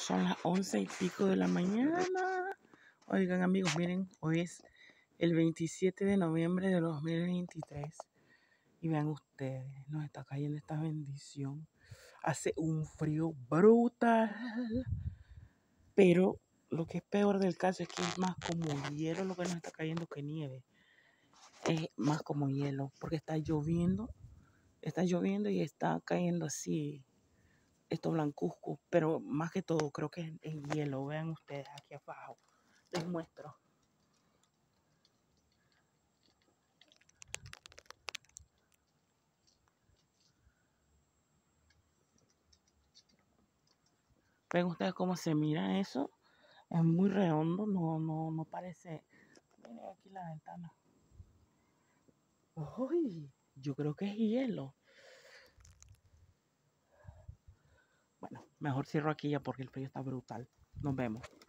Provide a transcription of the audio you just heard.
Son las 11:00 de la mañana. Oigan, amigos, miren, hoy es el 27 de noviembre de 2023. Y vean ustedes, nos está cayendo esta bendición. Hace un frío brutal. Pero lo que es peor del caso es que es más como hielo lo que nos está cayendo que nieve. Es más como hielo, porque está lloviendo y está cayendo así estos blancuzcos, pero más que todo creo que es hielo. Vean ustedes aquí abajo, les muestro. Ven ustedes cómo se mira eso. Es muy redondo, no parece. Miren aquí la ventana. ¡Uy! Yo creo que es hielo. Bueno, mejor cierro aquí ya porque el frío está brutal. Nos vemos.